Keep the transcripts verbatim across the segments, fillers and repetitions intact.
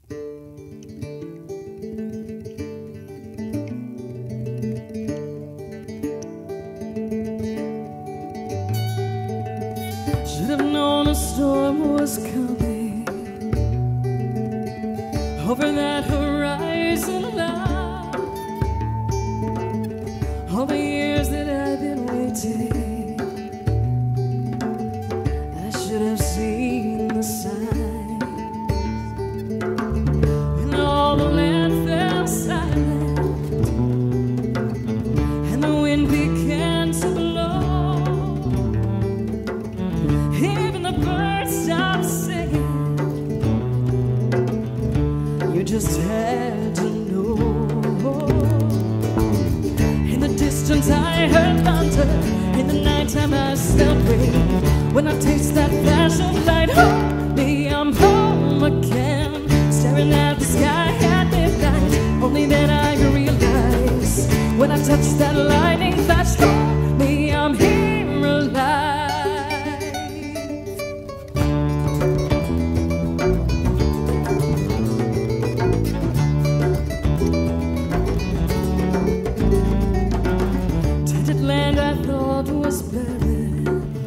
Should have known a storm was coming over that horizon line. All the years that I've been waiting, I should have seen the signs. When all the land fell silent and the wind began to blow, even the birds stopped singing, you just had to know. In the distance I heard thunder, in the nighttime I smelled rain. When I taste that flash of light, hold me, I'm home again. Staring at the sky at midnight, only then I realize, when I touch that lightning flash, hold me, I'm here alive. Tinted land I thought was barren,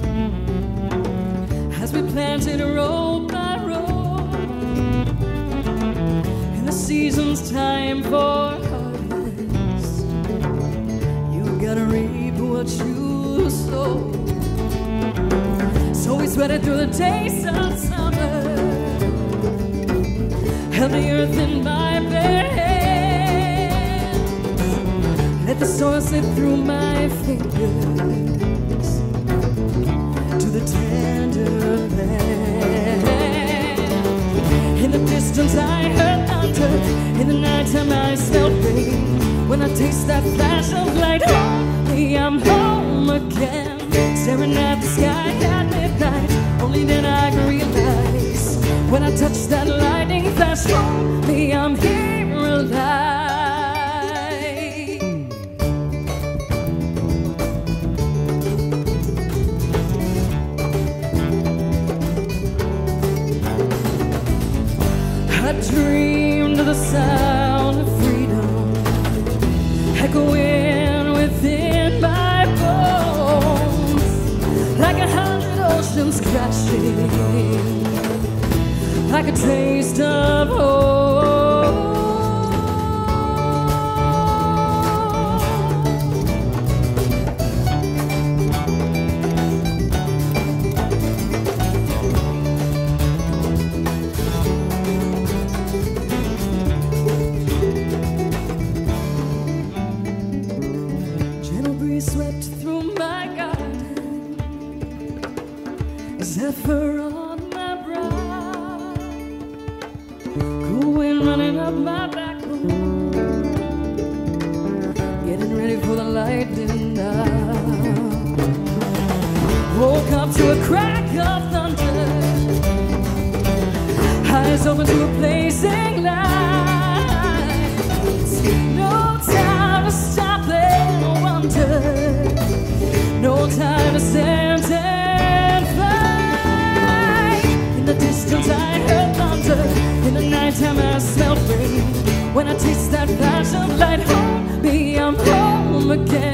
as we planted row by row. In the season's time for harvest, you gotta reap what you sow. So we sweated through the days of summer, held the earth in my bare hand, let the soil slip through my fingers to the tender land. In the distance I heard thunder, in the nighttime I smelled rain. When I taste that flash of light, hold me, I'm home again. Staring at the sky at midnight, only then I can realize, when I touch that lightning flash, hold me, I'm here alive. I dreamed of the sound of freedom echoing within my bones, like a hundred oceans crashing, like a taste of home. Swept through my garden, zephyr on my brow, cool wind running up my backbone, getting ready for the lightning now. Woke up to a crack of thunder, eyes open to a blazing light. No time to stop and wonder, no time to stand and fight. In the distance I heard thunder, in the nighttime I smelled rain. When I taste that flash of light, hold me, I'm home again.